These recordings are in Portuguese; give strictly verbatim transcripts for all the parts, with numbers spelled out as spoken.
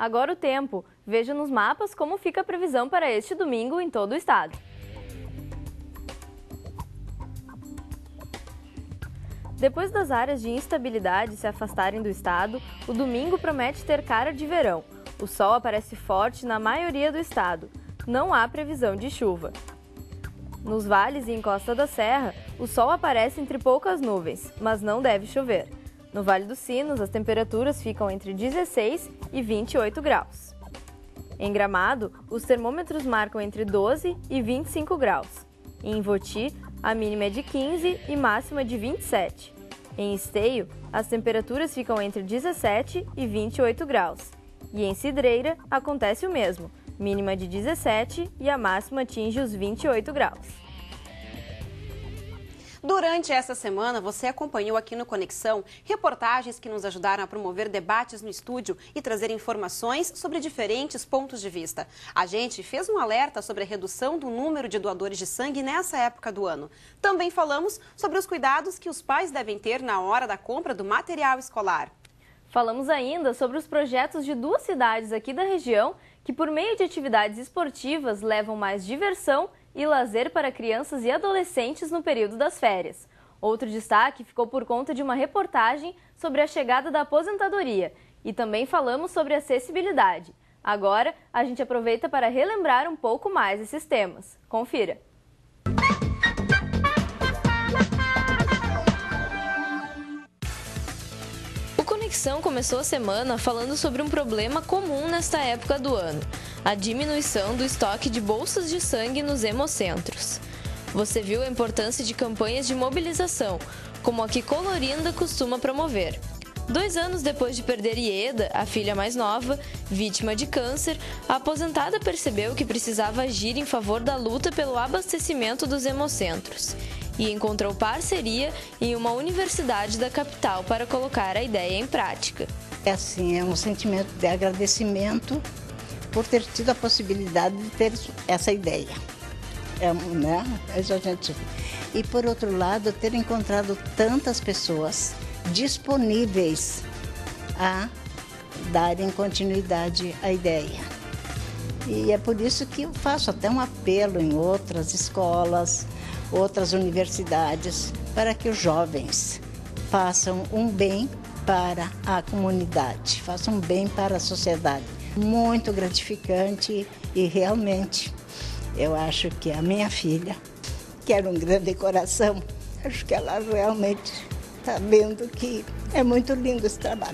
Agora o tempo. Veja nos mapas como fica a previsão para este domingo em todo o estado. Depois das áreas de instabilidade se afastarem do estado, o domingo promete ter cara de verão. O sol aparece forte na maioria do estado. Não há previsão de chuva. Nos vales e em Costa da Serra, o sol aparece entre poucas nuvens, mas não deve chover. No Vale dos Sinos, as temperaturas ficam entre dezesseis e vinte e oito graus. Em Gramado, os termômetros marcam entre doze e vinte e cinco graus. Em Voti, a mínima é de quinze e máxima de vinte e sete. Em Esteio, as temperaturas ficam entre dezessete e vinte e oito graus. E em Cidreira, acontece o mesmo, mínima de dezessete e a máxima atinge os vinte e oito graus. Durante essa semana, você acompanhou aqui no Conexão reportagens que nos ajudaram a promover debates no estúdio e trazer informações sobre diferentes pontos de vista. A gente fez um alerta sobre a redução do número de doadores de sangue nessa época do ano. Também falamos sobre os cuidados que os pais devem ter na hora da compra do material escolar. Falamos ainda sobre os projetos de duas cidades aqui da região que, por meio de atividades esportivas, levam mais diversão e lazer para crianças e adolescentes no período das férias. Outro destaque ficou por conta de uma reportagem sobre a chegada da aposentadoria e também falamos sobre acessibilidade. Agora, a gente aproveita para relembrar um pouco mais esses temas. Confira! O Conexão começou a semana falando sobre um problema comum nesta época do ano: a diminuição do estoque de bolsas de sangue nos hemocentros. Você viu a importância de campanhas de mobilização, como a que Colorinda costuma promover. Dois anos depois de perder Ieda, a filha mais nova, vítima de câncer, a aposentada percebeu que precisava agir em favor da luta pelo abastecimento dos hemocentros e encontrou parceria em uma universidade da capital para colocar a ideia em prática. É assim, é um sentimento de agradecimento por ter tido a possibilidade de ter essa ideia. É, né? A gente... E, por outro lado, ter encontrado tantas pessoas disponíveis a darem continuidade à ideia. E é por isso que eu faço até um apelo em outras escolas, outras universidades, para que os jovens façam um bem para a comunidade, façam um bem para a sociedade. Muito gratificante e realmente eu acho que a minha filha, que era um grande coração, acho que ela realmente está vendo que é muito lindo esse trabalho.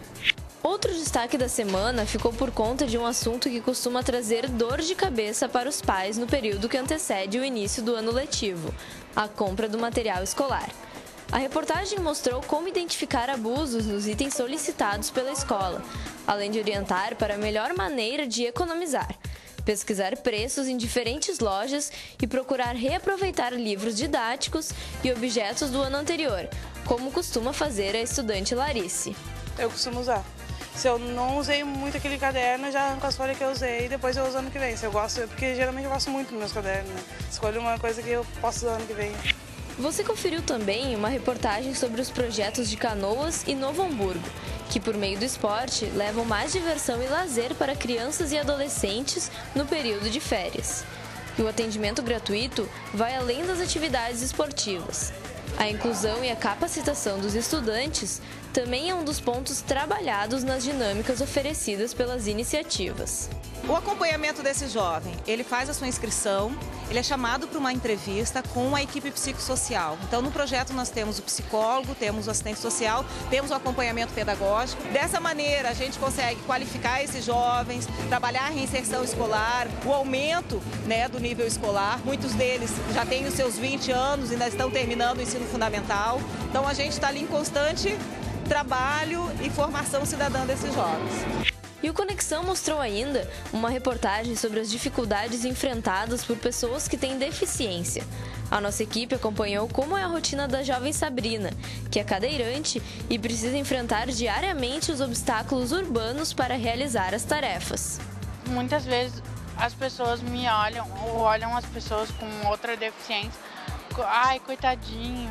Outro destaque da semana ficou por conta de um assunto que costuma trazer dor de cabeça para os pais no período que antecede o início do ano letivo: a compra do material escolar. A reportagem mostrou como identificar abusos nos itens solicitados pela escola, além de orientar para a melhor maneira de economizar, pesquisar preços em diferentes lojas e procurar reaproveitar livros didáticos e objetos do ano anterior, como costuma fazer a estudante Larice. Eu costumo usar. Se eu não usei muito aquele caderno, já arranco as folhas que eu usei e depois eu uso ano que vem. Se eu gosto, porque geralmente eu gosto muito dos meus cadernos, né? Escolho uma coisa que eu posso usar ano que vem. Você conferiu também uma reportagem sobre os projetos de Canoas e Novo Hamburgo, que por meio do esporte levam mais diversão e lazer para crianças e adolescentes no período de férias. E o atendimento gratuito vai além das atividades esportivas. A inclusão e a capacitação dos estudantes também é um dos pontos trabalhados nas dinâmicas oferecidas pelas iniciativas. O acompanhamento desse jovem, ele faz a sua inscrição, ele é chamado para uma entrevista com a equipe psicossocial. Então, no projeto nós temos o psicólogo, temos o assistente social, temos o acompanhamento pedagógico. Dessa maneira, a gente consegue qualificar esses jovens, trabalhar a reinserção escolar, o aumento, né, do nível escolar. Muitos deles já têm os seus vinte anos e ainda estão terminando o ensino fundamental. Então, a gente está ali em constante trabalho e formação cidadã desses jovens. E o Conexão mostrou ainda uma reportagem sobre as dificuldades enfrentadas por pessoas que têm deficiência. A nossa equipe acompanhou como é a rotina da jovem Sabrina, que é cadeirante e precisa enfrentar diariamente os obstáculos urbanos para realizar as tarefas. Muitas vezes as pessoas me olham ou olham as pessoas com outra deficiência. Ai, coitadinho.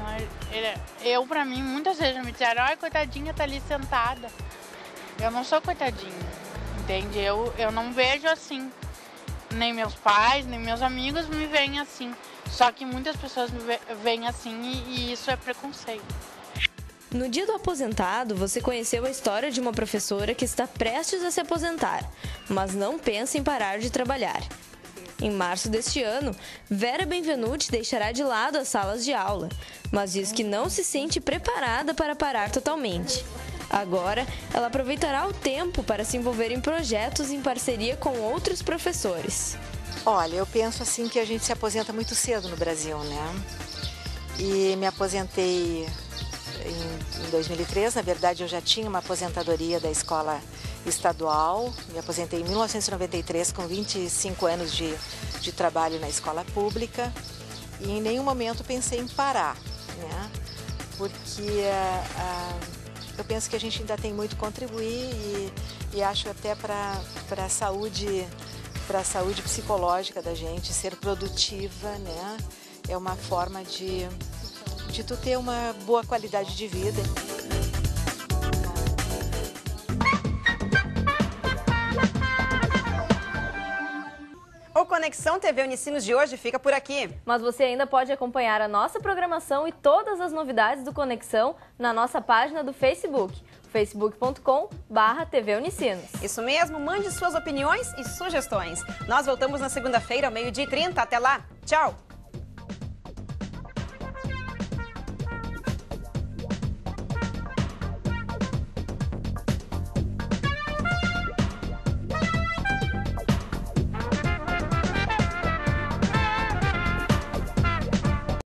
Eu, pra mim, muitas vezes me disseram: ai, coitadinha, tá ali sentada. Eu não sou coitadinha. entende? Eu, eu não vejo assim. Nem meus pais, nem meus amigos me veem assim. Só que muitas pessoas me veem assim e, e isso é preconceito. No Dia do Aposentado, você conheceu a história de uma professora que está prestes a se aposentar, mas não pensa em parar de trabalhar. Em março deste ano, Vera Benvenuti deixará de lado as salas de aula, mas diz que não se sente preparada para parar totalmente. Agora, ela aproveitará o tempo para se envolver em projetos em parceria com outros professores. Olha, eu penso assim que a gente se aposenta muito cedo no Brasil, né? E me aposentei em dois mil e três, na verdade eu já tinha uma aposentadoria da escola estadual, me aposentei em mil novecentos e noventa e três com vinte e cinco anos de, de trabalho na escola pública e em nenhum momento pensei em parar, né? Porque uh, uh, eu penso que a gente ainda tem muito a contribuir e, e acho até para a saúde, para a saúde psicológica da gente, ser produtiva, né? É uma forma de de tu ter uma boa qualidade de vida. O Conexão T V Unicinos de hoje fica por aqui. Mas você ainda pode acompanhar a nossa programação e todas as novidades do Conexão na nossa página do Facebook, facebook ponto com barra T V Unicinos. Isso mesmo, mande suas opiniões e sugestões. Nós voltamos na segunda-feira, ao meio-dia e trinta. Até lá, tchau!